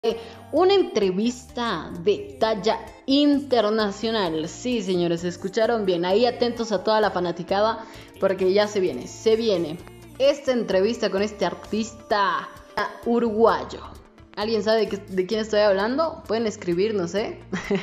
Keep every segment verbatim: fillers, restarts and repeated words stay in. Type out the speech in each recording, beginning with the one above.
Una entrevista de talla internacional. Sí, señores, escucharon bien. Ahí atentos a toda la fanaticada porque ya se viene, se viene esta entrevista con este artista uruguayo. ¿Alguien sabe de, de quién estoy hablando? Pueden escribirnos, ¿eh?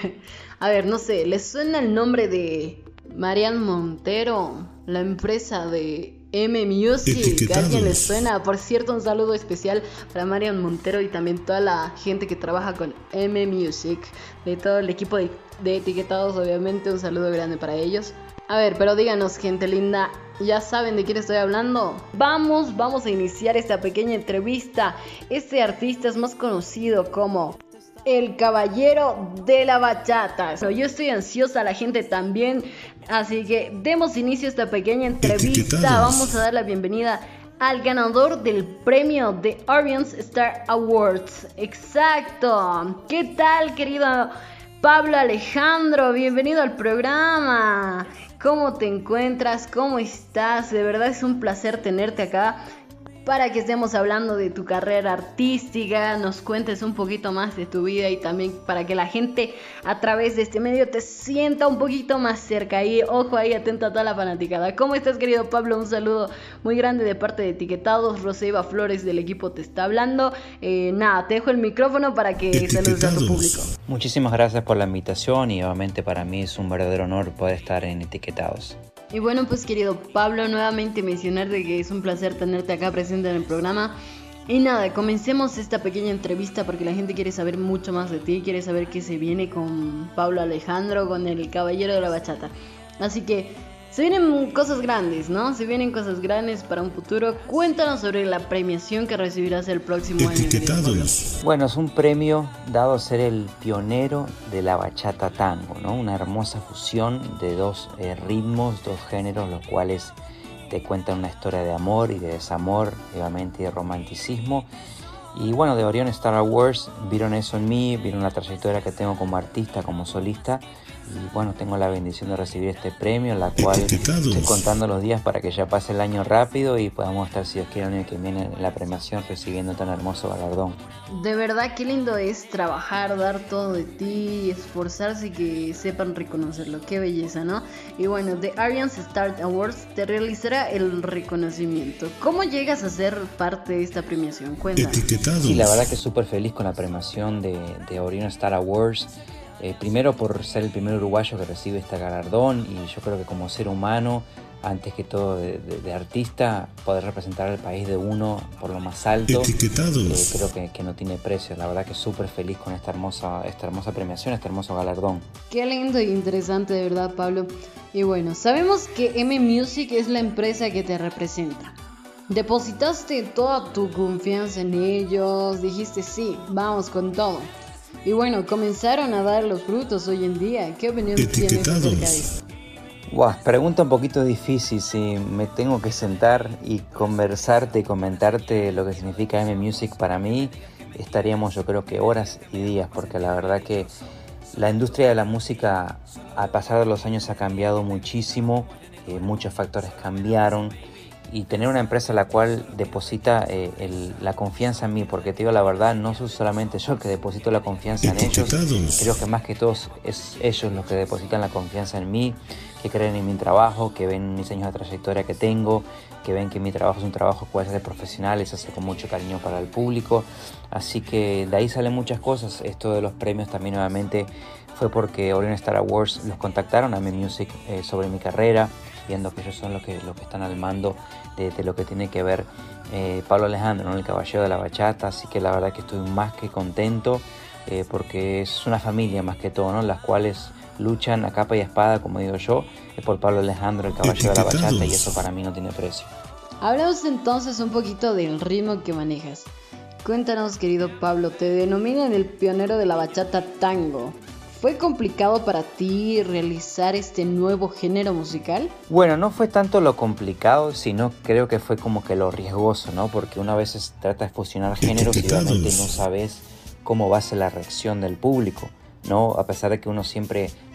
A ver, no sé, ¿les suena el nombre de Marian Montero? La empresa de M Music, ¿a alguien les suena? Por cierto, un saludo especial para Marian Montero y también toda la gente que trabaja con M Music, de todo el equipo de, de etiquetados, obviamente, un saludo grande para ellos. A ver, pero díganos, gente linda, ¿ya saben de quién estoy hablando? Vamos, vamos a iniciar esta pequeña entrevista. Este artista es más conocido como el caballero de la bachata. Yo estoy ansiosa, la gente también, así que demos inicio a esta pequeña entrevista. Vamos a dar la bienvenida al ganador del premio de Orion's Star Awards. Exacto. ¿Qué tal, querido Pablo Alejandro? Bienvenido al programa. ¿Cómo te encuentras? ¿Cómo estás? De verdad es un placer tenerte acá para que estemos hablando de tu carrera artística, nos cuentes un poquito más de tu vida y también para que la gente a través de este medio te sienta un poquito más cerca. Y ojo ahí, atento a toda la fanaticada. ¿Cómo estás, querido Pablo? Un saludo muy grande de parte de Etiquetados. Roseva Flores del equipo te está hablando. Eh, nada, te dejo el micrófono para que saludes a tu público. Muchísimas gracias por la invitación y obviamente para mí es un verdadero honor poder estar en Etiquetados. Y bueno, pues querido Pablo, nuevamente mencionarte que es un placer tenerte acá presente en el programa. Y nada, comencemos esta pequeña entrevista porque la gente quiere saber mucho más de ti, quiere saber qué se viene con Pablo Alejandro, con el caballero de la bachata. Así que se vienen cosas grandes, ¿no? Se vienen cosas grandes para un futuro. Cuéntanos sobre la premiación que recibirás el próximo año. Bueno, es un premio dado a ser el pionero de la bachata tango, ¿no? Una hermosa fusión de dos eh, ritmos, dos géneros, los cuales te cuentan una historia de amor y de desamor, obviamente, y de romanticismo. Y bueno, de Orion Star Awards vieron eso en mí, vieron la trayectoria que tengo como artista, como solista. Y bueno, tengo la bendición de recibir este premio, en la cual estoy contando los días para que ya pase el año rápido y podamos estar, si Dios quiere, el año que viene en la premiación recibiendo tan hermoso galardón. De verdad, qué lindo es trabajar, dar todo de ti, esforzarse y que sepan reconocerlo. Qué belleza, ¿no? Y bueno, The Orion's Star Awards te realizará el reconocimiento. ¿Cómo llegas a ser parte de esta premiación? Cuéntanos. Sí, la verdad que súper feliz con la premiación de, de Orion Star Awards. Eh, primero por ser el primer uruguayo que recibe este galardón y yo creo que como ser humano, antes que todo de, de, de artista, poder representar al país de uno por lo más alto, eh, creo que, que no tiene precio. La verdad que súper feliz con esta hermosa, esta hermosa premiación, este hermoso galardón. Qué lindo y interesante, de verdad, Pablo. Y bueno, sabemos que M Music es la empresa que te representa. Depositaste toda tu confianza en ellos, dijiste sí, vamos con todo. Y bueno, comenzaron a dar los frutos hoy en día. ¿Qué opinión tienes acerca de eso? Wow, pregunta un poquito difícil. Si me tengo que sentar y conversarte y comentarte lo que significa M Music para mí, estaríamos yo creo que horas y días, porque la verdad que la industria de la música al pasar de los años ha cambiado muchísimo, eh, muchos factores cambiaron. Y tener una empresa la cual deposita eh, el, la confianza en mí, porque te digo la verdad, no soy solamente yo el que deposito la confianza en ellos, creo que más que todos es ellos los que depositan la confianza en mí, que creen en mi trabajo, que ven mis años de trayectoria que tengo, que ven que mi trabajo es un trabajo que puede ser profesional, se hace con mucho cariño para el público, así que de ahí salen muchas cosas. Esto de los premios también nuevamente fue porque Orion Star Awards los contactaron a M Music eh, sobre mi carrera, viendo que ellos son los que, los que están al mando de, de lo que tiene que ver eh, Pablo Alejandro, ¿no? El caballero de la bachata, así que la verdad que estoy más que contento eh, porque es una familia más que todo, ¿no? Las cuales luchan a capa y espada, como digo yo, eh, por Pablo Alejandro, el caballero de la bachata, y eso para mí no tiene precio. Hablamos entonces un poquito del ritmo que manejas. Cuéntanos, querido Pablo, te denominan el pionero de la bachata tango. ¿Fue complicado para ti realizar este nuevo género musical? Bueno, no fue tanto lo complicado, sino creo que fue como que lo riesgoso, ¿no? Porque una vez se trata de fusionar géneros y obviamente no sabes cómo va a ser la reacción del público, ¿no? A pesar de que uno siempre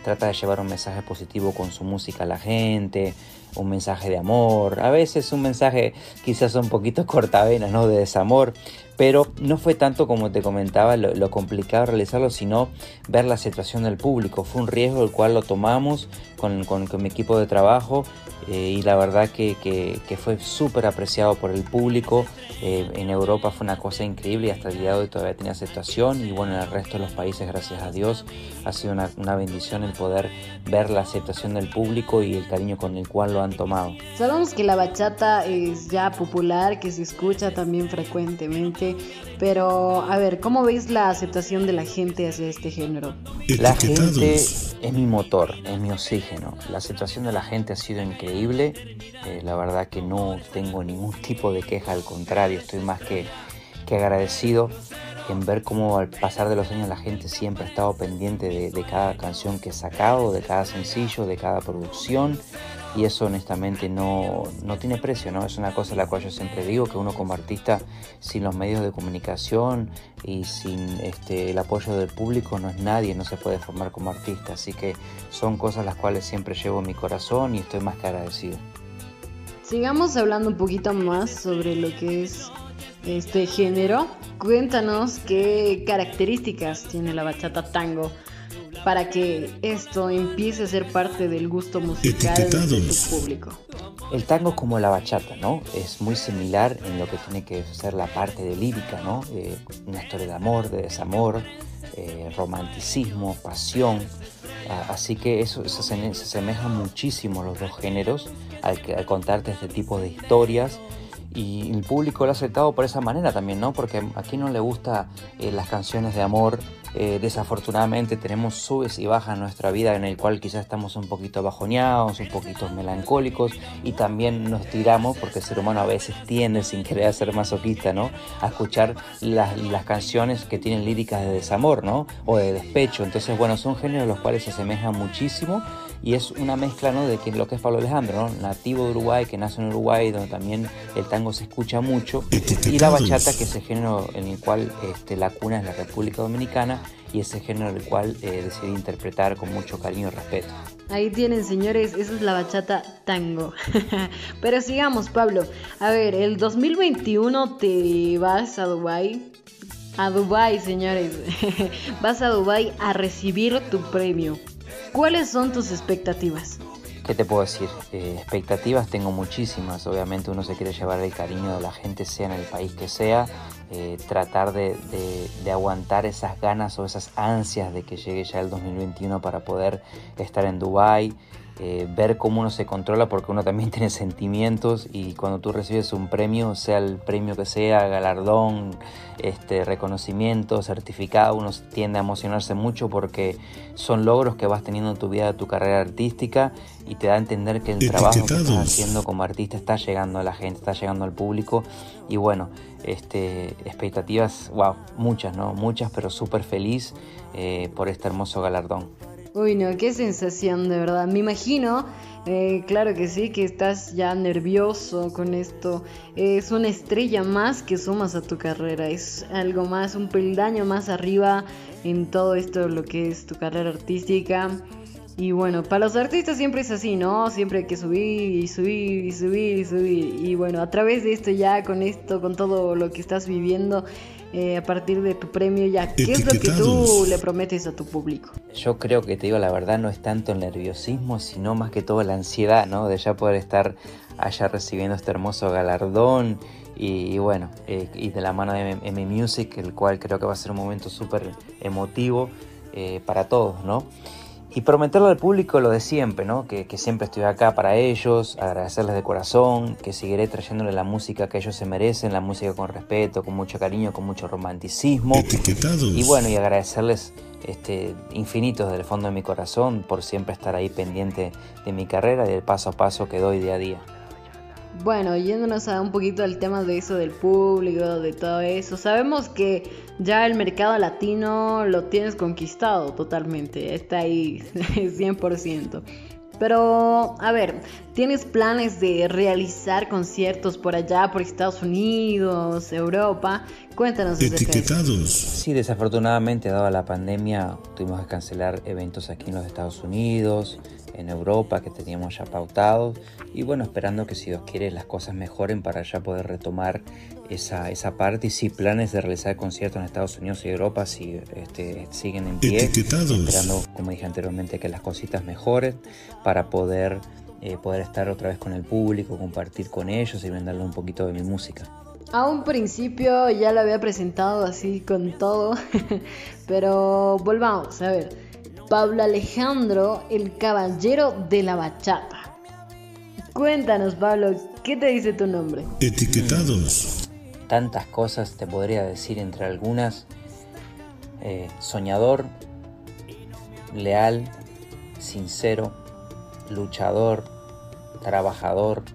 trata de llevar un mensaje positivo con su música a la gente, un mensaje de amor, a veces un mensaje quizás un poquito cortavenas, ¿no? De desamor, pero no fue tanto, como te comentaba, lo, lo complicado realizarlo, sino ver la aceptación del público. Fue un riesgo el cual lo tomamos con, con, con mi equipo de trabajo eh, y la verdad que, que, que fue súper apreciado por el público. Eh, en Europa fue una cosa increíble y hasta el día de hoy todavía tiene aceptación, y bueno, en el resto de los países, gracias a Dios, ha sido una, una bendición el poder ver la aceptación del público y el cariño con el cual lo han tomado. Sabemos que la bachata es ya popular, que se escucha también frecuentemente, pero a ver, ¿cómo ves la aceptación de la gente hacia este género? La gente es mi motor, es mi oxígeno. La aceptación de la gente ha sido increíble. Eh, la verdad que no tengo ningún tipo de queja, al contrario, estoy más que, que agradecido en ver cómo al pasar de los años la gente siempre ha estado pendiente de, de cada canción que he sacado, de cada sencillo, de cada producción. Y eso honestamente no, no tiene precio, ¿no? Es una cosa la cual yo siempre digo, que uno como artista, sin los medios de comunicación y sin este, el apoyo del público, no es nadie, no se puede formar como artista. Así que son cosas las cuales siempre llevo en mi corazón y estoy más que agradecido. Sigamos hablando un poquito más sobre lo que es este género. Cuéntanos qué características tiene la bachata tango para que esto empiece a ser parte del gusto musical de tu público. El tango es como la bachata, ¿no? Es muy similar en lo que tiene que ser la parte de lírica, ¿no? Eh, una historia de amor, de desamor, eh, romanticismo, pasión. Ah, así que eso, eso se, se asemejan muchísimo los dos géneros al, al contarte este tipo de historias. Y el público lo ha aceptado por esa manera también, ¿no? Porque a quien no le gusta eh, las canciones de amor. Eh, desafortunadamente tenemos subes y bajas en nuestra vida, en el cual quizás estamos un poquito bajoneados, un poquito melancólicos, y también nos tiramos, porque el ser humano a veces tiende, sin querer ser masoquista, ¿no?, a escuchar las, las canciones que tienen líricas de desamor, ¿no?, o de despecho. Entonces, bueno, son géneros los cuales se asemejan muchísimo, y es una mezcla, ¿no?, de que lo que es Pablo Alejandro, ¿no?, nativo de Uruguay, que nace en Uruguay, donde también el tango se escucha mucho, y la bachata, que es el género en el cual este, la cuna es la República Dominicana, y ese género el cual eh, decidí interpretar con mucho cariño y respeto. Ahí tienen, señores, esa es la bachata tango. Pero sigamos, Pablo. A ver, el dos mil veintiuno te vas a Dubái. A Dubái, señores. Vas a Dubái a recibir tu premio. ¿Cuáles son tus expectativas? ¿Qué te puedo decir? Eh, expectativas tengo muchísimas. Obviamente uno se quiere llevar el cariño de la gente, sea en el país que sea. Eh, tratar de, de, de aguantar esas ganas o esas ansias de que llegue ya el dos mil veintiuno para poder estar en Dubái. Eh, ver cómo uno se controla, porque uno también tiene sentimientos, y cuando tú recibes un premio, sea el premio que sea, galardón, este, reconocimiento, certificado, uno tiende a emocionarse mucho porque son logros que vas teniendo en tu vida, tu carrera artística, y te da a entender que el trabajo que estás haciendo como artista está llegando a la gente, está llegando al público. Y bueno, este, expectativas, wow, muchas, ¿no? Muchas, pero súper feliz eh, por este hermoso galardón. Uy, no, qué sensación, de verdad. Me imagino, eh, claro que sí, que estás ya nervioso con esto. Es una estrella más que sumas a tu carrera. Es algo más, un peldaño más arriba en todo esto, lo que es tu carrera artística. Y bueno, para los artistas siempre es así, ¿no? Siempre hay que subir y subir y subir y subir. Y bueno, a través de esto ya, con esto, con todo lo que estás viviendo, eh, a partir de tu premio ya, ¿qué es lo que tú le prometes a tu público? Yo creo que, te digo la verdad, no es tanto el nerviosismo, sino más que todo la ansiedad, ¿no?, de ya poder estar allá recibiendo este hermoso galardón. Y, y bueno, eh, y de la mano de M M Music, el cual creo que va a ser un momento súper emotivo eh, para todos, ¿no? Y prometerle al público lo de siempre, ¿no? Que, que siempre estoy acá para ellos, agradecerles de corazón, que seguiré trayéndole la música que ellos se merecen, la música con respeto, con mucho cariño, con mucho romanticismo. Etiquetados. Y bueno, y agradecerles este, infinitos desde el fondo de mi corazón por siempre estar ahí pendiente de mi carrera y del paso a paso que doy día a día. Bueno, yéndonos a un poquito al tema de eso del público, de todo eso, sabemos que ya el mercado latino lo tienes conquistado totalmente, está ahí cien por ciento. Pero, a ver, ¿tienes planes de realizar conciertos por allá, por Estados Unidos, Europa? Cuéntanos acerca de eso. Etiquetados. Sí, desafortunadamente, dada la pandemia, tuvimos que cancelar eventos aquí en los Estados Unidos, en Europa, que teníamos ya pautados. Y bueno, esperando que si Dios quiere las cosas mejoren para ya poder retomar esa, esa parte. Y sí, planes de realizar conciertos en Estados Unidos y Europa sí, este, siguen en pie. Etiquetados. Esperando, como dije anteriormente, que las cositas mejoren para poder, eh, poder estar otra vez con el público, compartir con ellos y brindarles un poquito de mi música. A un principio ya lo había presentado así con todo, pero volvamos a ver. Pablo Alejandro, el caballero de la bachata. Cuéntanos, Pablo, ¿qué te dice tu nombre? Etiquetados. Tantas cosas te podría decir, entre algunas, eh, soñador, leal, sincero, luchador, trabajador,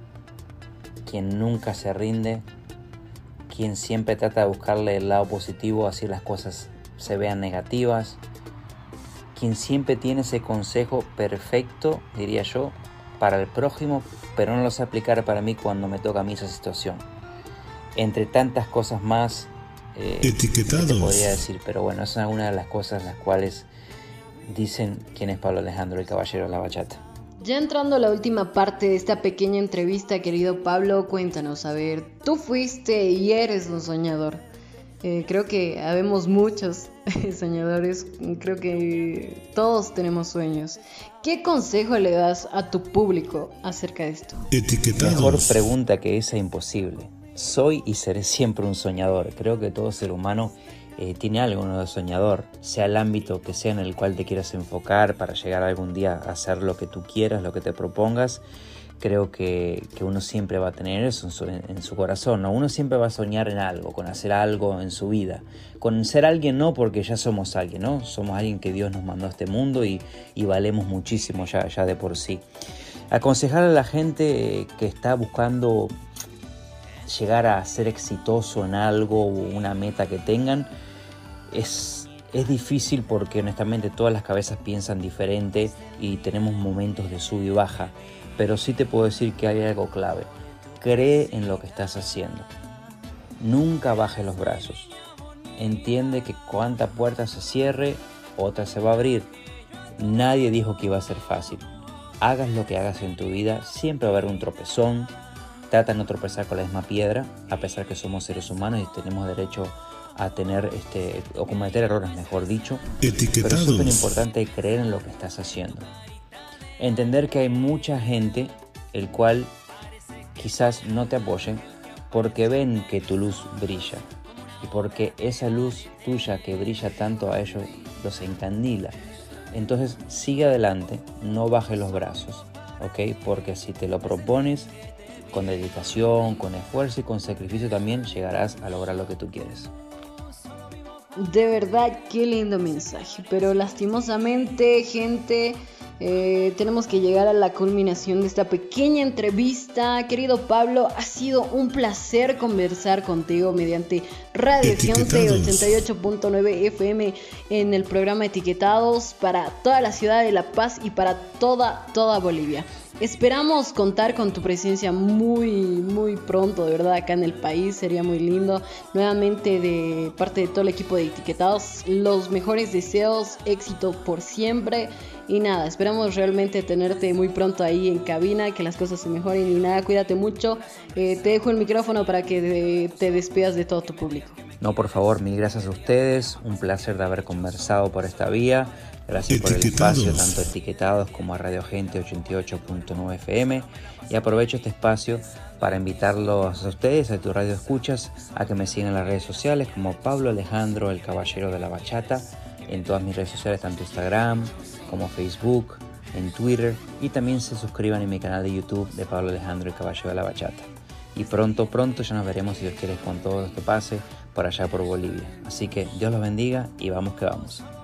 quien nunca se rinde, quien siempre trata de buscarle el lado positivo así las cosas se vean negativas, quien siempre tiene ese consejo perfecto, diría yo, para el prójimo, pero no lo sé aplicar para mí cuando me toca a mí esa situación. Entre tantas cosas más, eh, Etiquetados. te podría decir, pero bueno, esa es una de las cosas las cuales dicen quién es Pablo Alejandro, el caballero de la bachata. Ya entrando a la última parte de esta pequeña entrevista, querido Pablo, cuéntanos, a ver, tú fuiste y eres un soñador. Eh, creo que habemos muchos soñadores, creo que todos tenemos sueños. ¿Qué consejo le das a tu público acerca de esto? Etiquetados. Mejor pregunta que esa imposible. Soy y seré siempre un soñador. Creo que todo ser humano eh, tiene algo, ¿no?, de soñador, sea el ámbito que sea en el cual te quieras enfocar para llegar algún día a hacer lo que tú quieras, lo que te propongas. Creo que, que uno siempre va a tener eso en su, en su corazón, ¿no? Uno siempre va a soñar en algo, con hacer algo en su vida. Con ser alguien no, porque ya somos alguien, ¿no? Somos alguien que Dios nos mandó a este mundo y, y valemos muchísimo ya, ya de por sí. Aconsejar a la gente que está buscando llegar a ser exitoso en algo o una meta que tengan, es... Es difícil porque honestamente todas las cabezas piensan diferente y tenemos momentos de sub y baja, pero sí te puedo decir que hay algo clave. Cree en lo que estás haciendo. Nunca bajes los brazos. Entiende que cuanta puerta se cierre, otra se va a abrir. Nadie dijo que iba a ser fácil. Hagas lo que hagas en tu vida, siempre va a haber un tropezón. Trata de no tropezar con la misma piedra, a pesar que somos seres humanos y tenemos derecho a tener, este, o cometer errores, mejor dicho. Etiquetados. Pero es súper importante creer en lo que estás haciendo. Entender que hay mucha gente el cual quizás no te apoyen porque ven que tu luz brilla y porque esa luz tuya que brilla tanto a ellos los encandila. Entonces sigue adelante, no bajes los brazos, ¿ok? Porque si te lo propones con dedicación, con esfuerzo y con sacrificio también llegarás a lograr lo que tú quieres. De verdad, qué lindo mensaje, pero lastimosamente, gente, eh, tenemos que llegar a la culminación de esta pequeña entrevista. Querido Pablo, ha sido un placer conversar contigo mediante Radio Gente ochenta y ocho punto nueve F M en el programa Etiquetados para toda la ciudad de La Paz y para toda, toda Bolivia. Esperamos contar con tu presencia muy, muy pronto, de verdad, acá en el país. Sería muy lindo. Nuevamente, de parte de todo el equipo de Etiquetados, los mejores deseos, éxito por siempre. Y nada, esperamos realmente tenerte muy pronto ahí en cabina, que las cosas se mejoren. Y nada, cuídate mucho. Eh, te dejo el micrófono para que de, te despidas de todo tu público. No, por favor, mil gracias a ustedes. Un placer de haber conversado por esta vía. Gracias por el espacio, tanto Etiquetados como a Radio Gente ochenta y ocho punto nueve F M. Y aprovecho este espacio para invitarlos a ustedes, a tu radio escuchas, a que me sigan en las redes sociales como Pablo Alejandro, el caballero de la bachata, en todas mis redes sociales, tanto Instagram como Facebook, en Twitter, y también se suscriban en mi canal de YouTube de Pablo Alejandro, el caballero de la bachata. Y pronto, pronto ya nos veremos, si Dios quiere, con todo esto pase por allá por Bolivia. Así que Dios los bendiga y vamos que vamos.